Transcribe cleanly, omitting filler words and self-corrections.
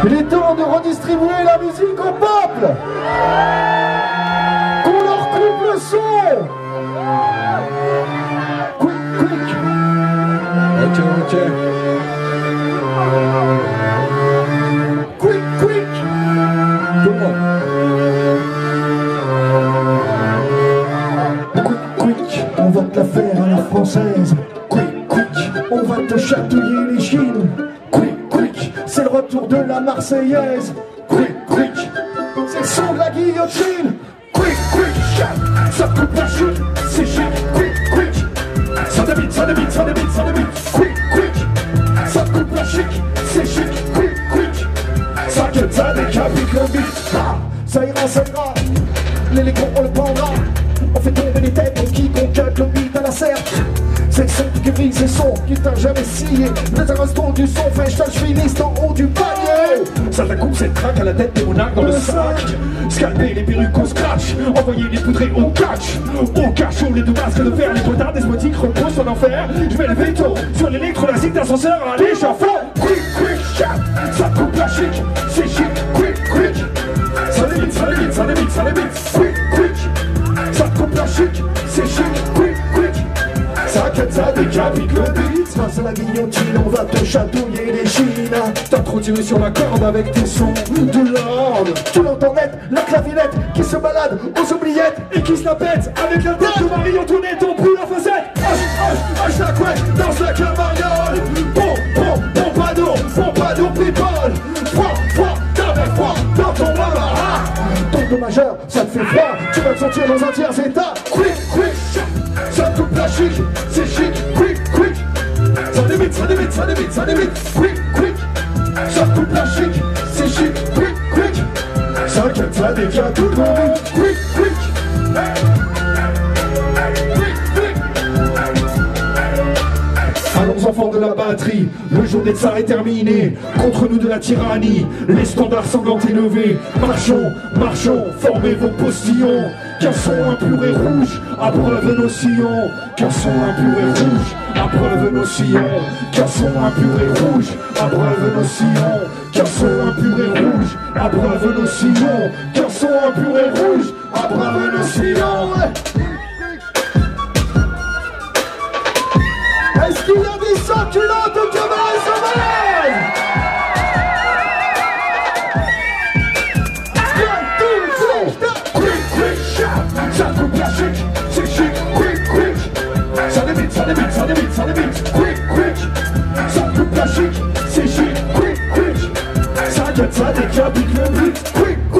Il est temps de redistribuer la musique au peuple. Qu'on leur coupe le son. Quick. Ok. Quick. Tout le monde. Quick, on va te la faire à la française. Quick, on va te chatouiller les chines. Quick, c'est le retour de la Marseillaise. Quick, c'est le son de la guillotine. Quick, ça coupe la chute, c'est chic. Quick, ça débite. Quick, ça coupe la chic, c'est chic. Quick, ça guette, ça décapite le beat. Ça ira, l'électron on le prendra. On fait tomber les têtes, on qui conquête le beat à la serre. C'est le son qui grise, c'est le son qui t'a jamais scié. Les arrestons du son, fresh finissent en haut du panier. Ça la coupe, c'est le track à la tête des monarques dans le sac. Scalper les perruques au scratch, envoyer les poudrés au catch. Au cachot, les deux masques de verre, les potards despotiques reposent en enfer. Je mets le veto sur l'électrolasique d'ascenseur à l'échafaud. Quick, ça coupe la chic, c'est chic. Quick, ça débite. Quick, ça coupe la chic, c'est chic. Quick, ça quête, ça décapite le beat. Face à la guillotine, on va te chatouiller les chines. T'as trop tiré sur la corde avec tes sons de l'ordre. Tu l'entends net, la clavinette qui se balade aux oubliettes et qui se la pète avec la tête de Marie Antoinette. On brûle la facette. H la couette, danse la cavariole. Pompadour, people. Froid, t'avais froid dans ton mama. Ton de majeur, ça te fait froid. Tu vas te sentir dans un tiers état. Quick, ça coupe la chic, c'est chic. Quick, ça débite. Quick, ça coupe la chic, c'est chic. Quick, ça quête, ça décale tout le monde. Quick. Allons enfants de la batterie, le jour des tsars est terminé. Contre nous de la tyrannie, les standards sanglants élevés. Marchons, formez vos postillons. Qu'un son impur et rouge, abreuve nos sillons. Qu'un son impur et rouge, abreuve nos sillons. Qu'un son impur et rouge, abreuve nos sillons. Qu'un son impur et rouge, abreuve nos sillons. Qu'un son impur et rouge, abreuve nos sillons. Est-ce qu'il y a des succulentes au cabaret sauvage? Quick, ça coupe la chic, c'est chic. Quick, ça débite. Quick, ça coupe la chic, c'est chic. Quick, ça guette, ça décapite le beat. Quick.